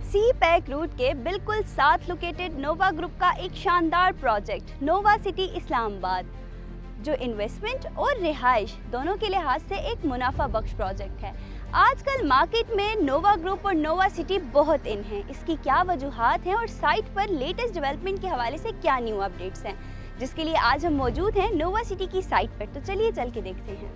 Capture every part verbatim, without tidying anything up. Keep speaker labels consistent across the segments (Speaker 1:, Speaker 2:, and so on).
Speaker 1: सी pack root के बिल्कुल साथ लोकेटेड नोवा ग्रुप का एक शानदार प्रोजेक्ट नोवा सिटी इस्लामाबाद, जो इन्वेस्टमेंट और रिहाइश दोनों के लिहाज से एक मुनाफा बख्श प्रोजेक्ट है। आजकल मार्केट में नोवा ग्रुप और नोवा सिटी बहुत इन है। इसकी क्या वजूहात हैं और साइट पर लेटेस्ट डेवलपमेंट के हवाले से क्या न्यू अपडेट्स हैं, जिसके लिए आज हम मौजूद हैं नोवा सिटी की साइट पर। तो चलिए चल के देखते हैं।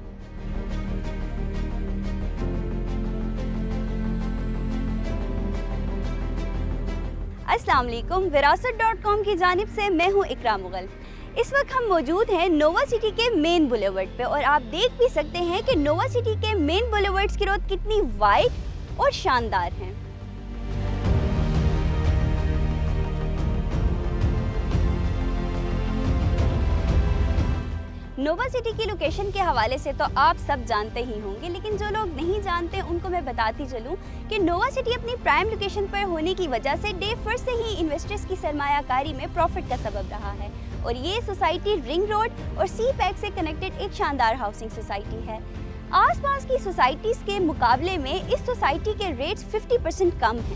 Speaker 1: अस्सलाम वालेकुम, विरासत डॉट कॉम की जानिब से मैं हूं इकरा मुगल। इस वक्त हम मौजूद हैं नोवा सिटी के मेन बुलेवर्ड पे और आप देख भी सकते हैं कि नोवा सिटी के मेन बुलेवर्ड्स की रोड कितनी वाइड और शानदार हैं। नोवा सिटी की लोकेशन के हवाले से तो आप सब जानते ही होंगे, लेकिन जो लोग नहीं जानते उनको मैं बताती चलूं कि नोवा सिटी अपनी प्राइम लोकेशन पर होने की वजह से डे फर्स्ट से ही इन्वेस्टर्स की सरमायाकारी में प्रॉफिट का सबब रहा है। और ये सोसाइटी रिंग रोड और सी पैक से कनेक्टेड एक शानदार हाउसिंग सोसाइटी है। आसपास की सोसाइटीज़ के मुकाबले में इस सोसाइटी के रेट्स पचास परसेंट कम हैं।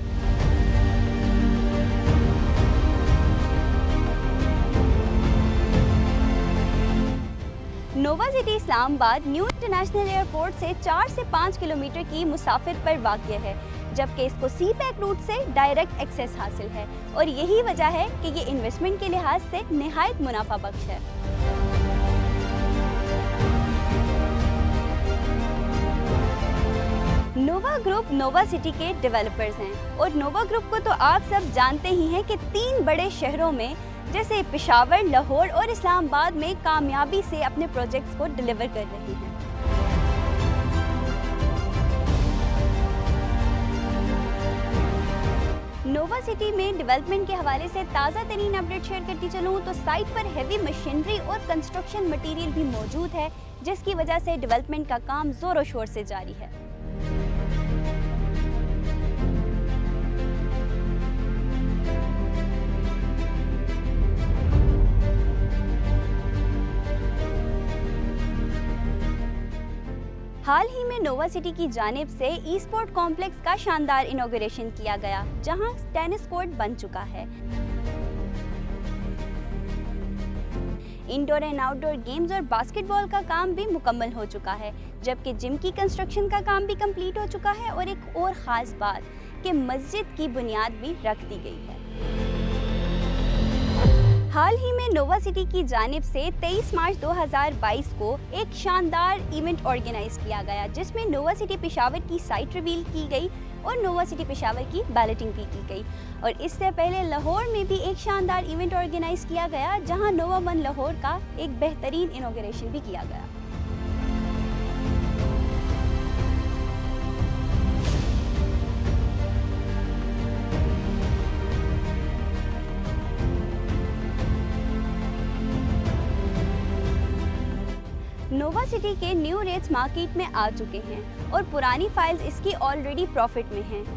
Speaker 1: Nova City Islamabad new international airport से चार से पाँच किलोमीटर की मुसाफिर पर वाक़या है, जबकि इसको सी पैक रूट से डायरेक्ट एक्सेस हासिल है और यही वजह है कि ये इन्वेस्टमेंट के लिहाज से निहायत मुनाफा बख्श है। नोवा ग्रुप नोवा सिटी के डेवलपर्स हैं और नोवा ग्रुप को तो आप सब जानते ही हैं कि तीन बड़े शहरों में जैसे पेशावर, लाहौर और इस्लामाबाद में कामयाबी से अपने प्रोजेक्ट्स को डिलीवर कर रही हैं। नोवा सिटी में डेवलपमेंट के हवाले से ताज़ा तरीन अपडेट शेयर करती चलूँ तो साइट पर हेवी मशीनरी और कंस्ट्रक्शन मटेरियल भी मौजूद है, जिसकी वजह से डेवलपमेंट का काम जोरों शोर से जारी है। हाल ही में नोवा सिटी की जानिब से ई स्पोर्ट कॉम्प्लेक्स का शानदार इनॉग्रेशन किया गया, जहां टेनिस कोर्ट बन चुका है। इंडोर एंड आउटडोर गेम्स और बास्केटबॉल का काम भी मुकम्मल हो चुका है, जबकि जिम की कंस्ट्रक्शन का काम भी कंप्लीट हो चुका है। और एक और ख़ास बात कि मस्जिद की बुनियाद भी रख दी गई है। हाल ही में नोवा सिटी की जानिब से तेईस मार्च दो हज़ार बाईस को एक शानदार इवेंट ऑर्गेनाइज किया गया, जिसमें नोवा सिटी पेशावर की साइट रिवील की गई और नोवा सिटी पेशावर की बैलेटिंग भी की गई। और इससे पहले लाहौर में भी एक शानदार इवेंट ऑर्गेनाइज किया गया, जहां नोवा वन लाहौर का एक बेहतरीन इनॉग्रेशन भी किया गया। नोवा सिटी के न्यू रेट्स मार्केट में आ चुके हैं और पुरानी फाइल्स इसकी ऑलरेडी प्रॉफिट में हैं।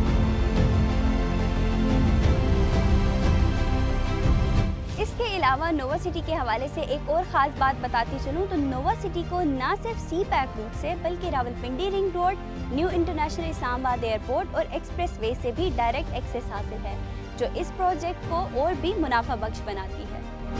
Speaker 1: इसके अलावा नोवा सिटी के हवाले से एक और ख़ास बात बताती चलूँ तो नोवा सिटी को न सिर्फ सी पैक रूट से बल्कि Rawalpindi ring road, new international Islamabad airport और एक्सप्रेस वे से भी डायरेक्ट एक्सेस हासिल है, जो इस प्रोजेक्ट को और भी मुनाफा बख्श बनाती है।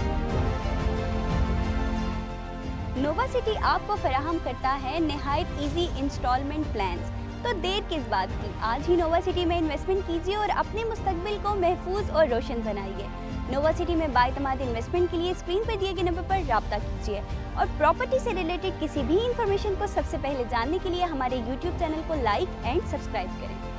Speaker 1: नोवा सिटी आपको फराहम करता है निहायत इजी इंस्टॉलमेंट प्लान्स, तो देर किस बात की, आज ही नोवा सिटी में इन्वेस्टमेंट कीजिए और अपने मुस्तकबिल को महफूज और रोशन बनाइए। नोवा सिटी में बाएतमाद इन्वेस्टमेंट के लिए स्क्रीन पर दिए गए नंबर पर राब्ता कीजिए और प्रॉपर्टी से रिलेटेड किसी भी इंफॉर्मेशन को सबसे पहले जानने के लिए हमारे यूट्यूब चैनल को लाइक एंड सब्सक्राइब करें।